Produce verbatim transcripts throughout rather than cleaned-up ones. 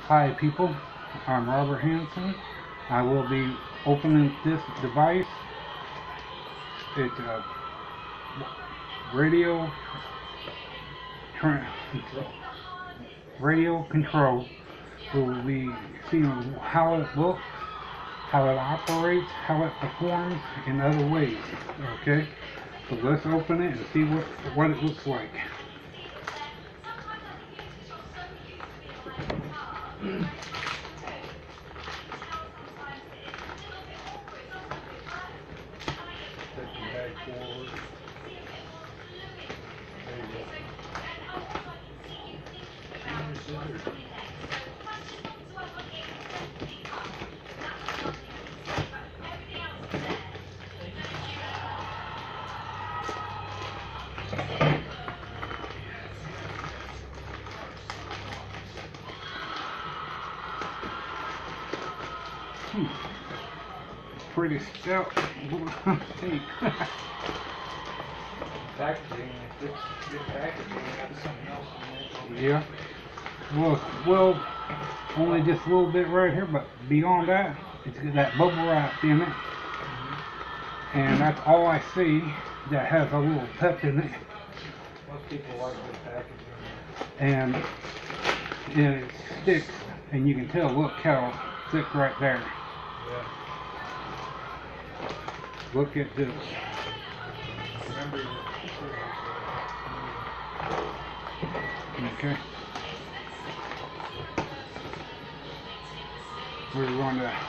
Hi people, I'm Robert Hanson. I will be opening this device. It's a radio radio control. We'll be seeing how it looks, how it operates, how it performs in other ways. Okay, so let's open it and see what what it looks like. Hmm. Pretty stout tape. Packaging, if it's good packaging, got something else in there. Yeah. Well, well, only just a little bit right here, but beyond that, it's got that bubble wrap in it, Mm-hmm. and that's all I see that has a little pep in it, Most people like good packaging. and it sticks, and you can tell. Look how thick right there. Yeah. Look at this. Remember your Okay. We're going to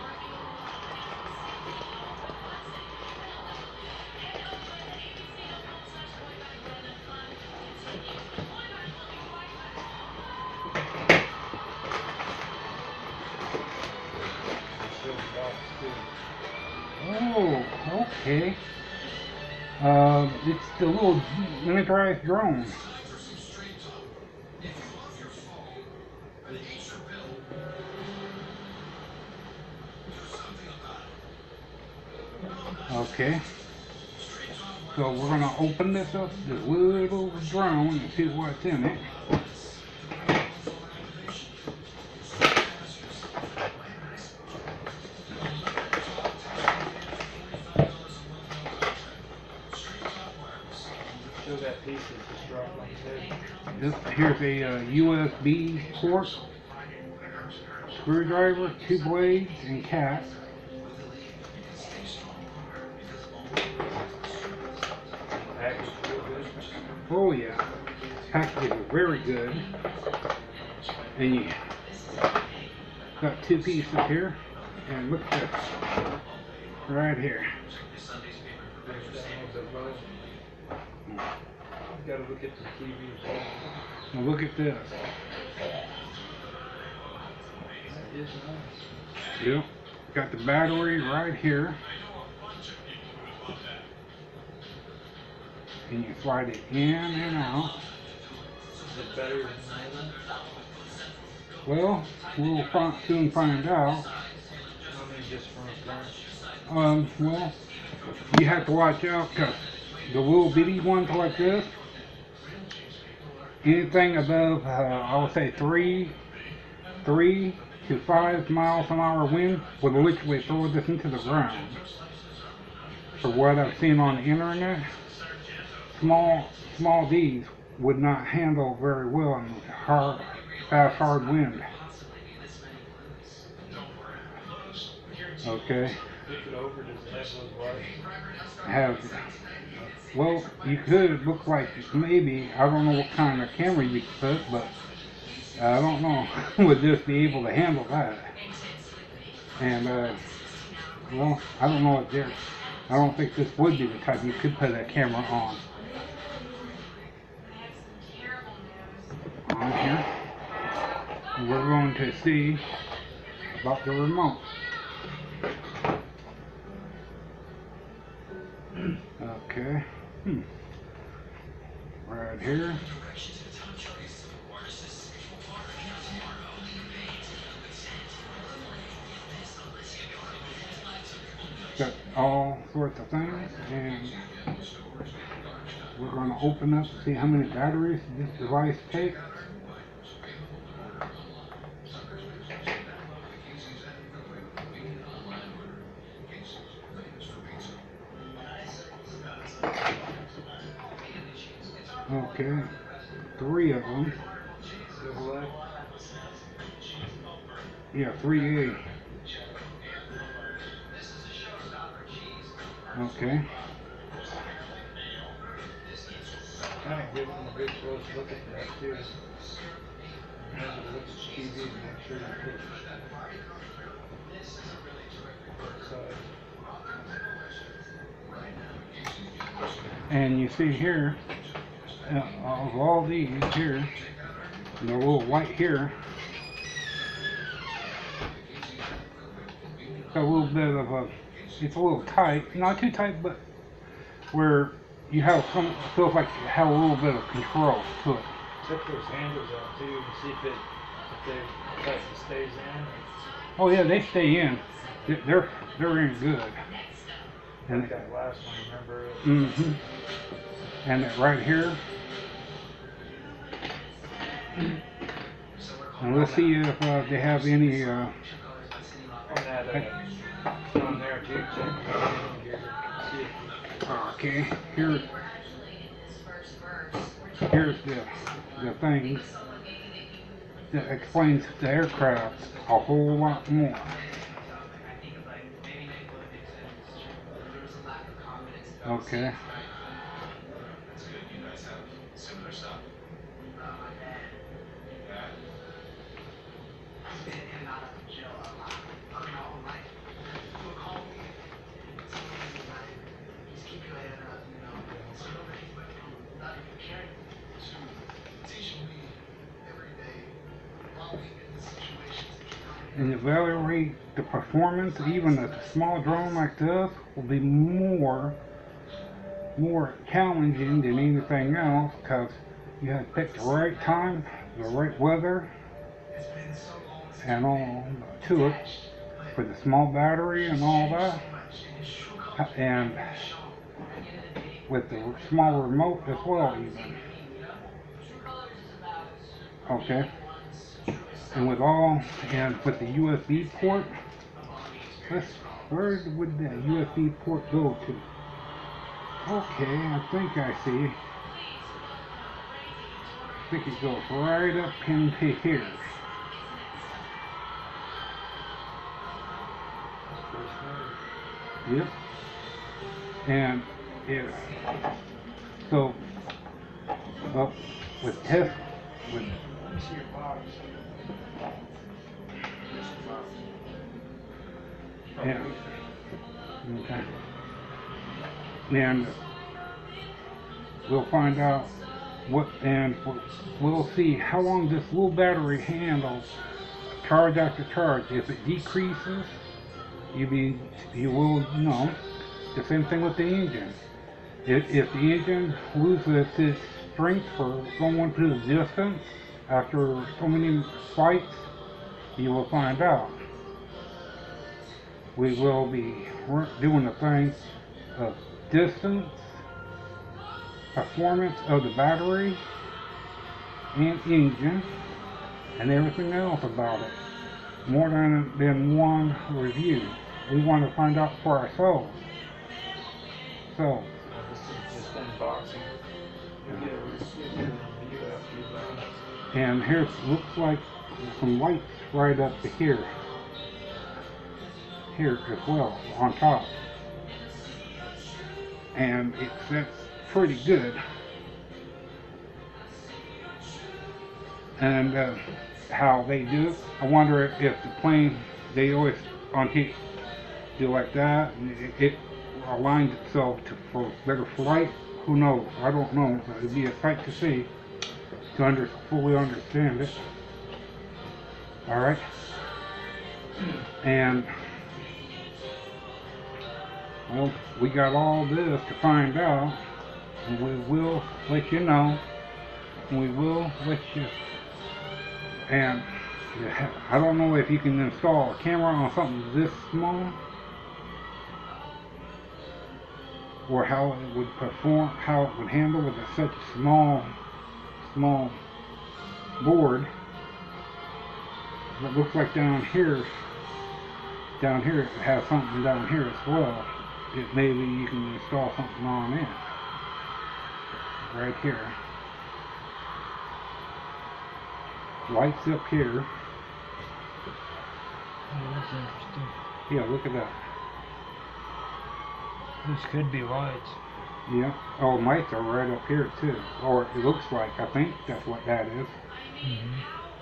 Oh, okay. Uh, it's the little miniaturized drone. Okay. So we're gonna open this up, this little drone, and see what's in it. Show that piece that's just dropped on his head. This, here's a uh, U S B port, screwdriver, two blades, and cap. Package real good. Oh yeah, package is very good. And you got two pieces here, and look at this, right here. You gotta look at the T V. Now look at this. That is nice. Yep, got the battery right here. And you slide it in and out. Is it better than nylon? Well, we'll find, soon find out. I mean, just from a glance. Um, well, you have to watch out because the little bitty ones like this, anything above, uh, I would say three, three to five miles an hour wind would literally throw this into the ground. For what I've seen on the internet, small, small D's would not handle very well in hard, fast, hard wind. Okay. Flip it over, does it have those wires? Have, well, you could look like maybe, I don't know what kind of camera you could put, but I don't know, would this be able to handle that? And, uh, well, I don't know if there, I don't think this would be the type you could put a camera on. On here. And we're going to see about the remote. Okay. Hmm. Right here. Got all sorts of things, and we're going to open up to see how many batteries this device takes. Okay, three of them. Double A. Yeah, three A. Okay. Kind of give them a good close look at that too. Remember to look at the T V to make sure you put both sides. And you see here, uh, of all these here, the little white here, a little bit of a, it's a little tight, not too tight, but where you have some, feels like you have a little bit of control to it. Check those handles out too and see if it, if they tight and stays in. Oh yeah, they stay in. They- They're they're in good. And Like that last one, remember? mm-hmm. And it right here. And let's see if uh, they have any. Uh, On that, uh, on there too, check the handle gear. See if okay, here, here's the the thing that explains the aircraft a whole lot more. Okay. And evaluate the performance, even a small drone like this will be more more challenging than anything else, because you have to pick the right time, the right weather, and all to it for the small battery and all that, and with the small remote as well even. Okay. And with all, and with the U S B port, let's, where would that U S B port go to? Okay, I think I see. I think it goes right up into here. Yep. And if, so, well, with test, with, let me see your box. yeah. Okay. And we'll find out what, and we'll see how long this little battery handles charge after charge. If it decreases, you be you will know. The same thing with the engine. If, if the engine loses its strength for going to the distance after so many flights, you will find out. We will be doing the thing of distance, performance of the battery and engine, and everything else about it. More than, than one review. We want to find out for ourselves. So, This is just unboxing. You'll get a review after you're done. and here looks like some lights right up to here. Here as well, on top. And it sets pretty good. And uh, how they do it, I wonder if, if the plane, they always on T do like that, and it, it aligns itself to for better flight. Who knows? I don't know. It'd be a sight to see to under, fully understand it. All right, and well, we got all this to find out, and we will let you know. We will let you. And I don't know if you can install a camera on something this small, or how it would perform, how it would handle with a such small, small board. It looks like down here, down here it has something down here as well. It maybe you can install something on it, right here. lights up here. Oh, that's interesting. Yeah, look at that. This could be lights. Yeah. Oh, lights are right up here too. Or it looks like. I think that's what that is. Mm-hmm.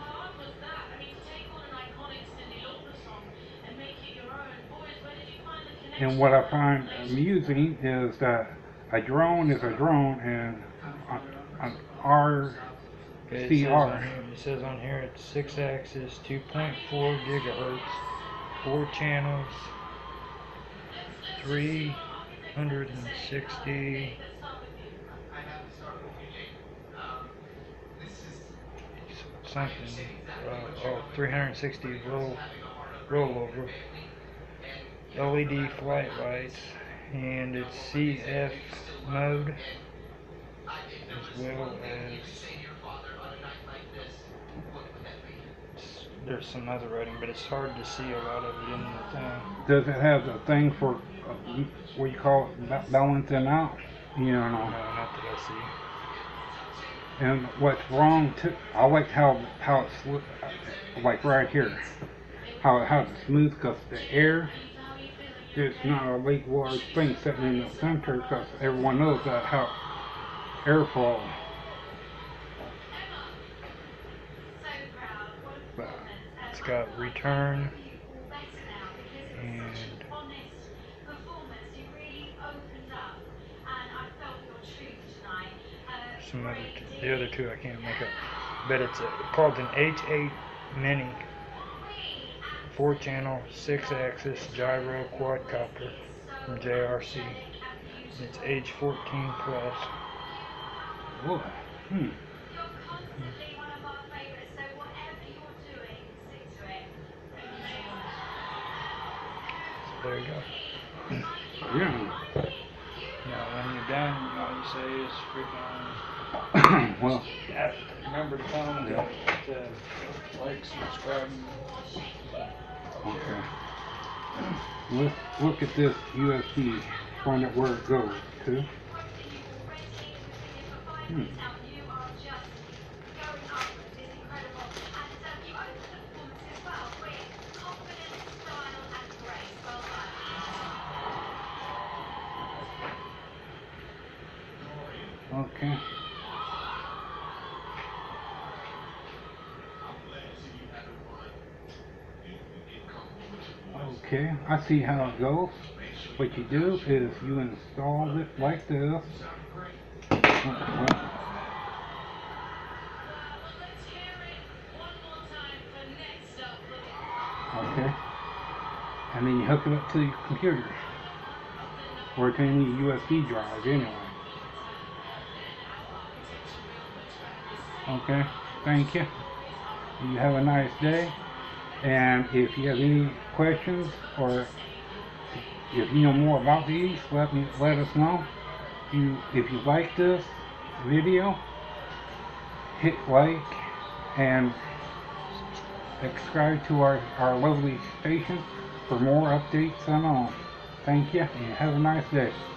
And what I find amusing is that a drone is a drone, and an R Okay, it C says on R. here, it says on here it's six axis, two point four gigahertz, four channels, three hundred sixty. Something, uh, oh, three hundred sixty roll, rollover, L E D flight lights, and it's C F mode, as well as there's some other writing, but it's hard to see a lot of it in the thing. Does it have the thing for uh, what you call it, ba- balancing out? You No, know. not that I see. And what's wrong too? I like how how it's sli- like right here, how it has it smooth, because the air, there's not a big large thing sitting in the center, because everyone knows that how airflow. But It's got return and some other two, the other two I can't make up, but it's a, called an H eight Mini, four channel, six axis gyro quadcopter from J R C. It's age fourteen plus. boy, hmm. So there you go. Yeah. Now when you're done, all you say is freaking Well, yeah, remember to come to, to like, subscribe. okay. Let's look at this U S B. Find out where it goes to. Hmm. Okay. Okay, I see how it goes. What you do is you install it like this. Okay. And then you hook it up to your computer. Or to any U S B drive anyway. Okay, thank you. You have a nice day. And if you have any questions, or if you know more about these, let me let us know. If you if you like this video, hit like and subscribe to our, our lovely station for more updates and all. Thank you, and have a nice day.